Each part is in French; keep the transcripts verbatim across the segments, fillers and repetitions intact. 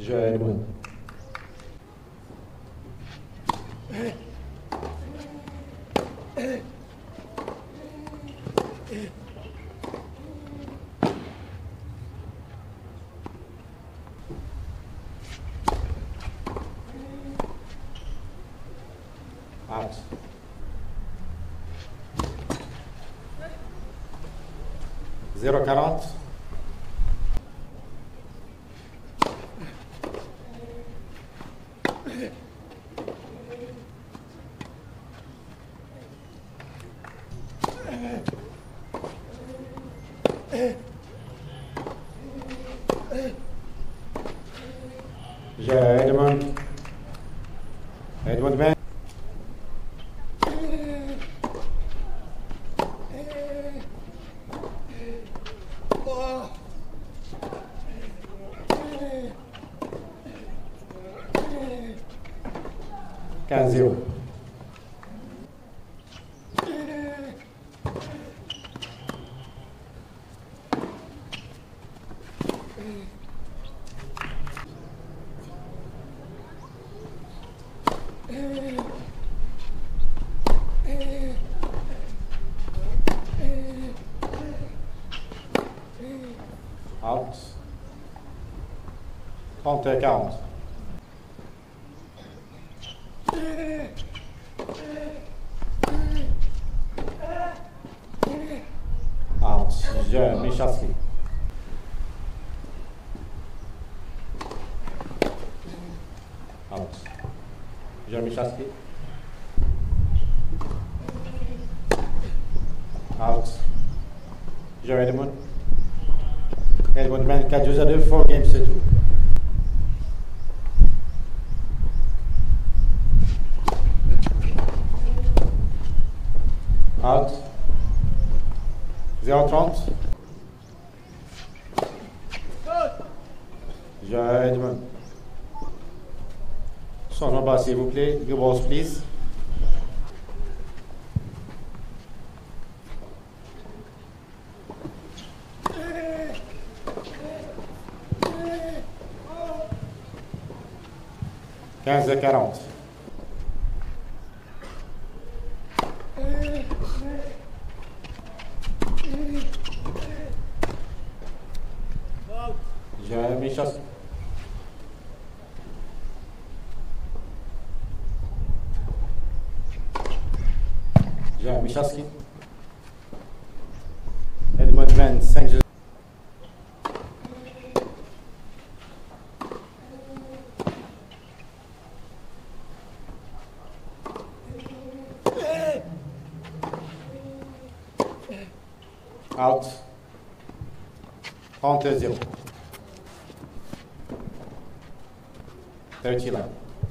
Jeu à Edmond. Out. zéro quarante. Jeu à Edmond. Edmond Ben. quinze zéro. Out. trente et quarante. Out. Jeu Michalski. Out. Jeu Michalski. Out. Jeu Edmond. Edmond mène quatre jeux à deux, four games c'est tout. Out. zéro trente. Jeu à Edmond. Changement bas s'il vous plaît. Good balls please. quinze et quarante. Jeu Michalski. Jeu Michalski. Edmond Ben, cinq jeux. Out. trente et zéro. trente là.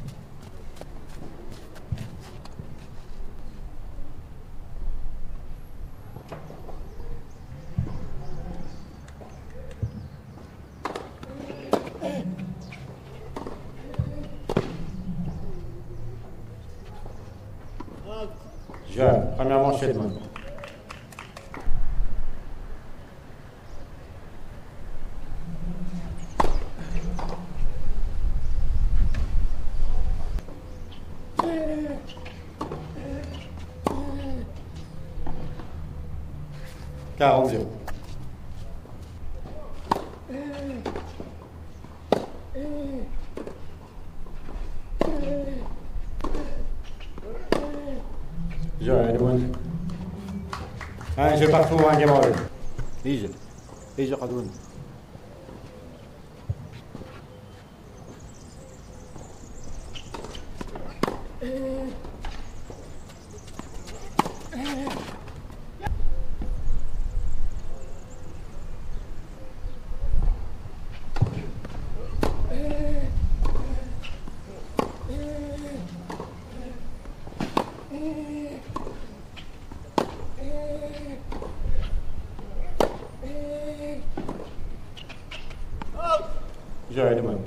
Jeu, première manche Edmond. quarante zéro. Jeu Edmond. Un jeu partout, un game over. يجي يجي قدون. Jeu Edmond.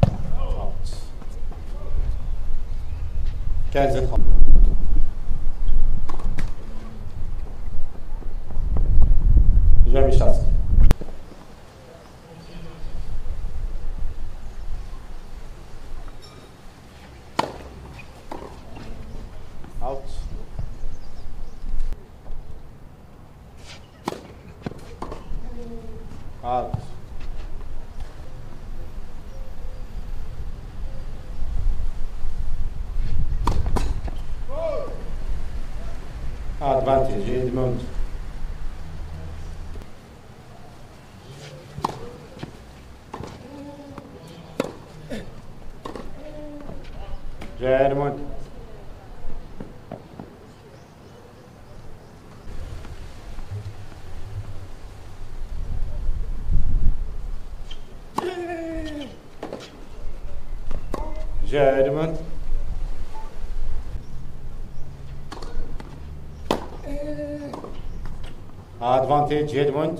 quinze et trente. Out. Advantage, Edmund. Edmund. Edmund. Advantage, Edmund.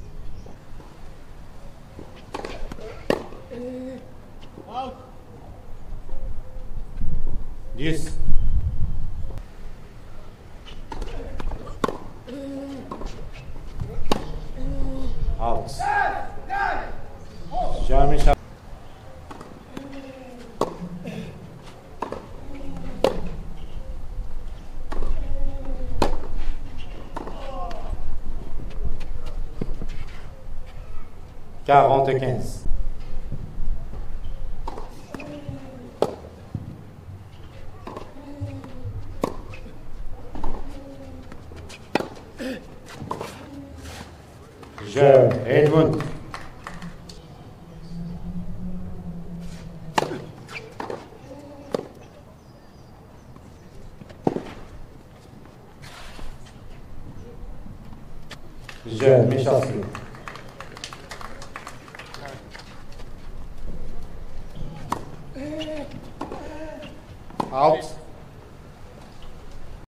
Out. Yes. Out. Jeremy Sharp. quarante-quinze. Je, Edmund. Je, Michalski. Out.